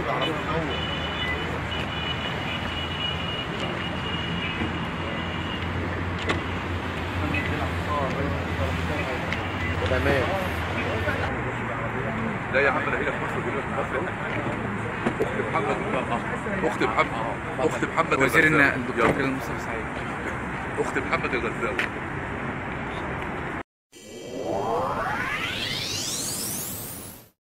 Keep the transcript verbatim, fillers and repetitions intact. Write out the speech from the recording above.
تمام. لا يا عم انا هنا في مصر دلوقتي مصر. اخت محمد اخت محمد اخت محمد وزير الدكتور كريم مصطفى سعيد. اخت محمد الغزاوي.